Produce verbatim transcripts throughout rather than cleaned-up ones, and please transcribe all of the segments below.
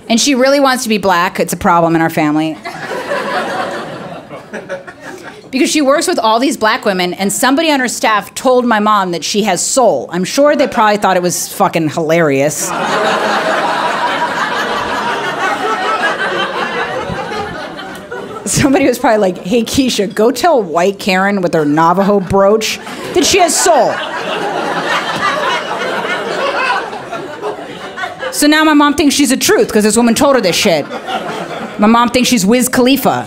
And she really wants to be black. It's a problem in our family. Because she works with all these black women, and somebody on her staff told my mom that she has soul. I'm sure they probably thought it was fucking hilarious. Somebody was probably like, hey, Keisha, go tell white Karen with her Navajo brooch that she has soul. So now my mom thinks she's the truth because this woman told her this shit. My mom thinks she's Wiz Khalifa.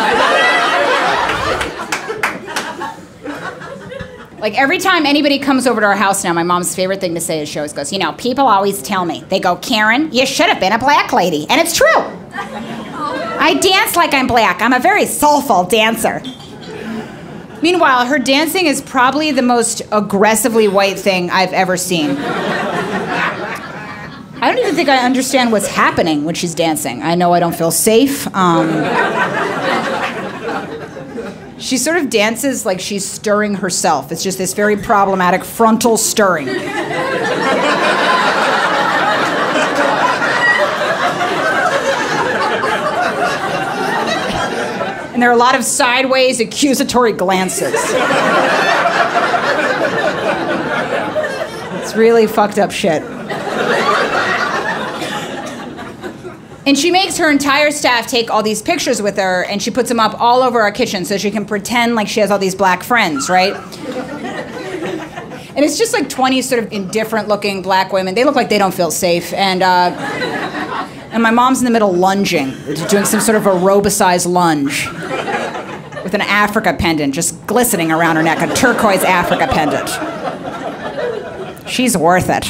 Like every time anybody comes over to our house now, my mom's favorite thing to say is she always goes, you know, people always tell me, they go, Karen, you should have been a black lady. And it's true. I dance like I'm black. I'm a very soulful dancer. Meanwhile, her dancing is probably the most aggressively white thing I've ever seen. I don't even think I understand what's happening when she's dancing. I know I don't feel safe. Um, she sort of dances like she's stirring herself. It's just this very problematic frontal stirring. And there are a lot of sideways accusatory glances. It's really fucked up shit. And she makes her entire staff take all these pictures with her, and she puts them up all over our kitchen so she can pretend like she has all these black friends, right? And it's just like twenty sort of indifferent looking black women. They look like they don't feel safe. And, uh, and my mom's in the middle lunging, doing some sort of aerobicized lunge with an Africa pendant just glistening around her neck, a turquoise Africa pendant. She's worth it.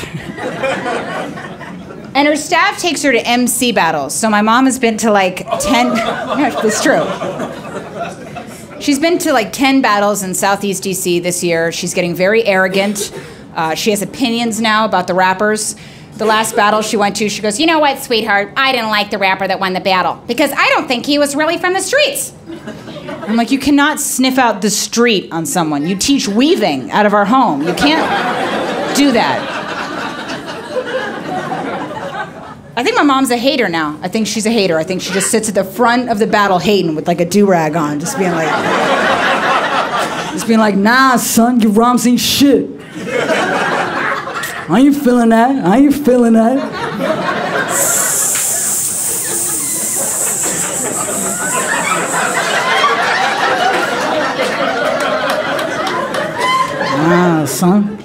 And her staff takes her to Emcee Battles. So my mom has been to like ten, yeah, it's true. She's been to like ten battles in Southeast D C this year. She's getting very arrogant. Uh, she has opinions now about the rappers. The last battle she went to, she goes, you know what, sweetheart? I didn't like the rapper that won the battle because I don't think he was really from the streets. I'm like, you cannot sniff out the street on someone. You teach weaving out of our home. You can't do that. I think my mom's a hater now. I think she's a hater. I think she just sits at the front of the battle hating with like a do-rag on, just being like, just being like, nah, son, your rhymes ain't shit. I ain't feeling that. I ain't feeling that. Nah, son.